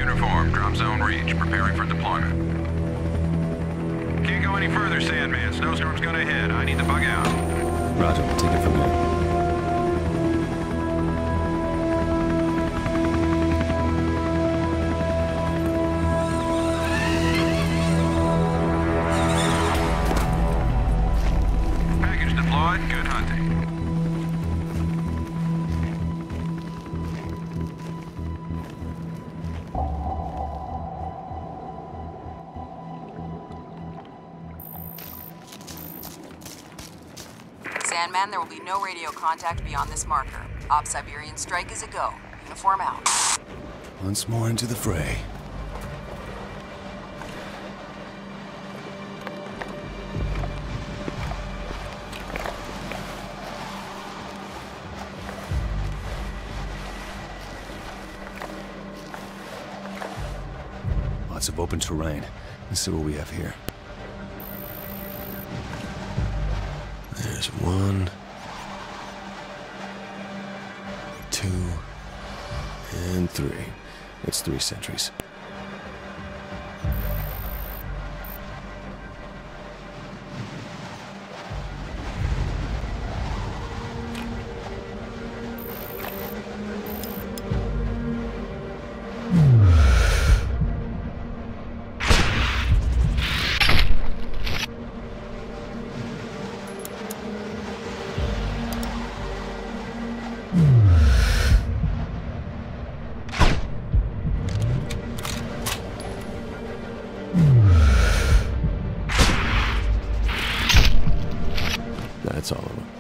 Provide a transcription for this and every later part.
uniform. Drop zone reach. Preparing for deployment. Can't go any further, Sandman. Snowstorm's gonna hit. I need to bug out. Roger, we'll take it from here. Package deployed. Good hunting. Sandman, there will be no radio contact beyond this marker. Op Siberian Strike is a go. Uniform out. Once more into the fray. Lots of open terrain. Let's see what we have here. There's 1, 2, and 3. That's 3 sentries. That's all of them.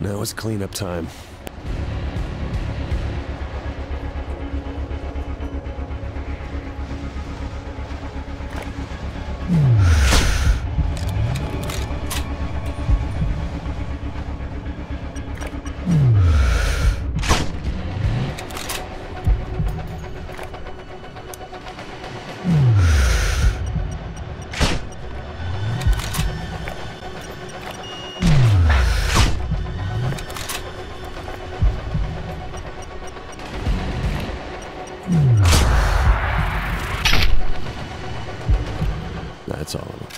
Now it's cleanup time. That's all of them.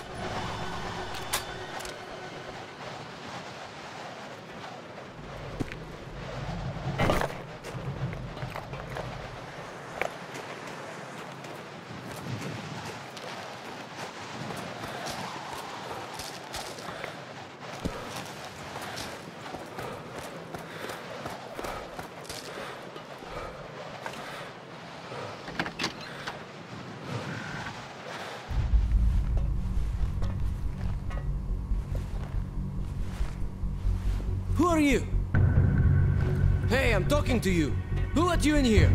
Who are you? Hey, I'm talking to you. Who let you in here?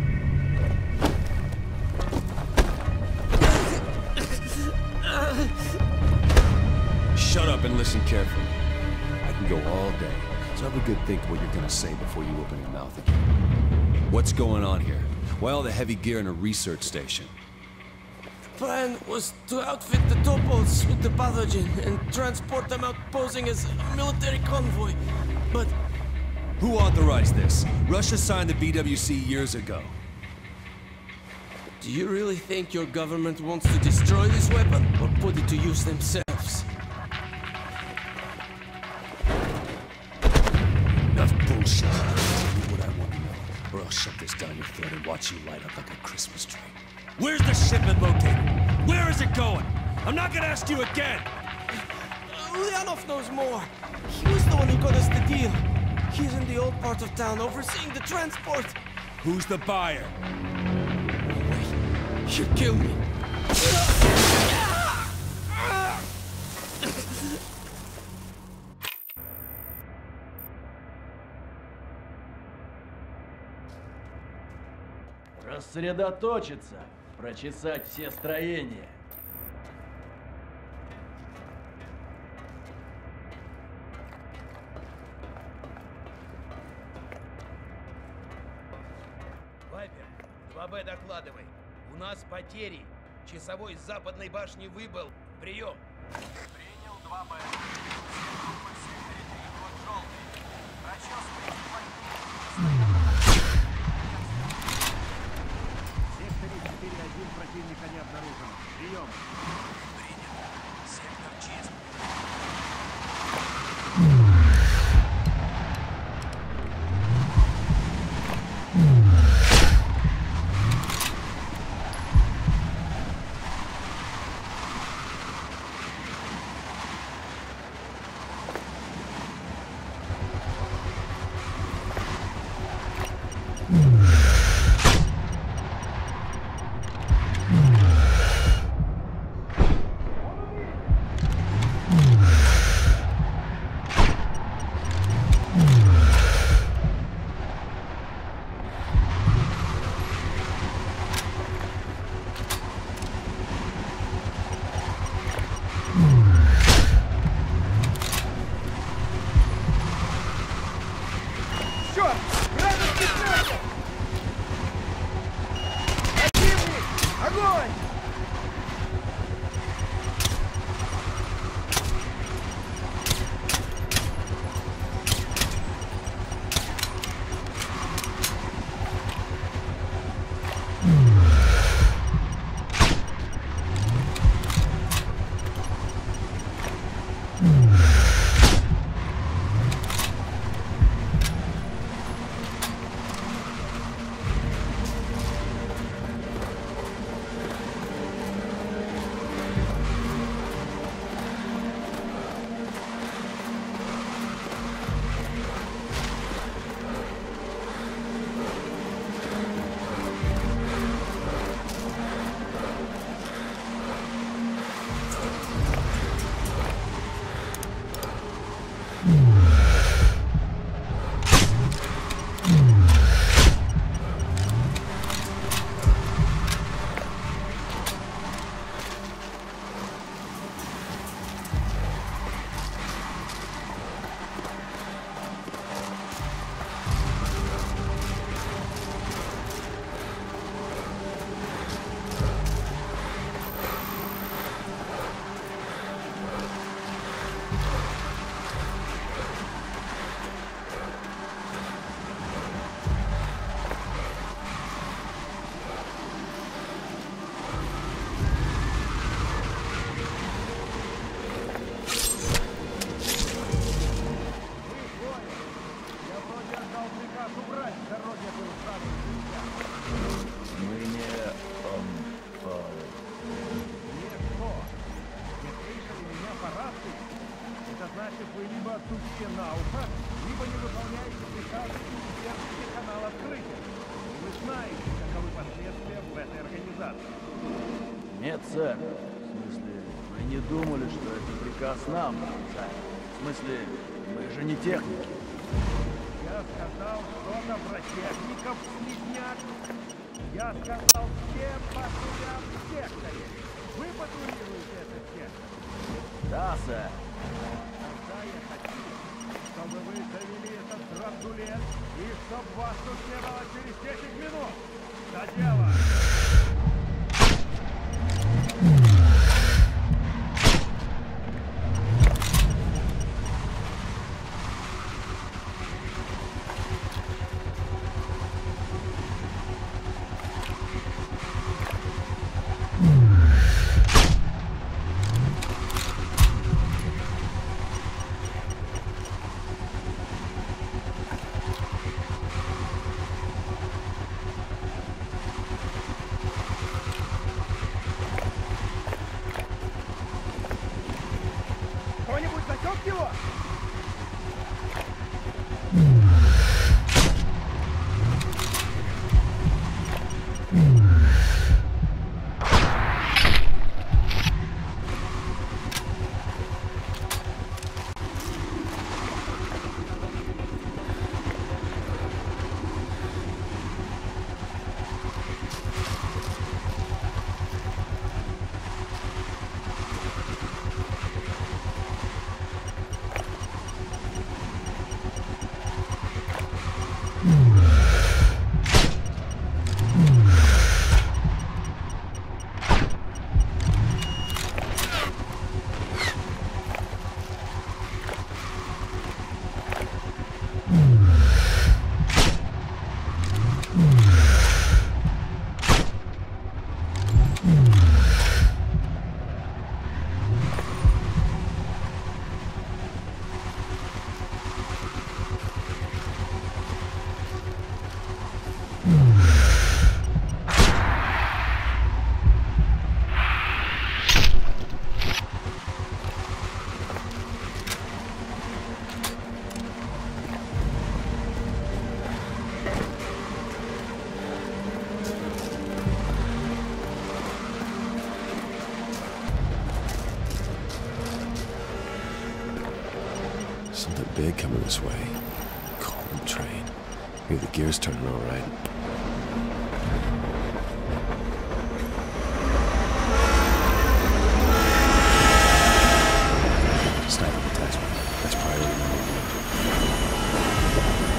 Shut up and listen carefully. I can go all day, so have a good think what you're gonna say before you open your mouth again. What's going on here? Why all the heavy gear in a research station? The plan was to outfit the topos with the pathogen and transport them out posing as a military convoy. But Who authorized this? Russia signed the BWC years ago. do you really think your government wants to destroy this weapon or put it to use themselves? Enough bullshit. Tell me what I want to know, or I'll shove this down your throat and watch you light up like a Christmas tree. Where's the shipment located? Where is it going? I'm not gonna ask you again! Ulyanov knows more. He was the one who got us the deal. He's in the old part of town overseeing the transport. Who's the buyer? He'll kill me. Рассредоточиться, прочесать все строения. Вайпер, 2Б докладывай. У нас потери. Часовой с западной башни выбыл. Прием. Принял 2Б. Все группы в секторе 3, код желтый. Прочесывайте В секторе 4-1 противника не обнаружен. Прием. Принято. Сектор чист. сухие на ухо, либо не выполняете приказы имперских канал открытия. Вы знаете, каковы последствия в этой организации. Нет, сэр. В смысле, мы не думали, что это приказ нам написать. В смысле, мы же не техники. Я сказал что-то про техников, слизняк. Я сказал, все патрулят в секторе. Вы патрулируете этот сектор. Да, сэр. Тогда я хочу, чтобы вы довели этот драндулет, и чтоб вас тут не было через 10 минут. За дело! Кто-нибудь засек его? Something big coming this way. Calm train. Hear the gears turning all right. Sniper detachment. That's priority number 1.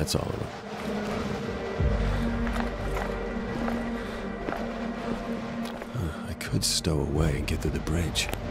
That's all of them. I could stow away and get through the bridge.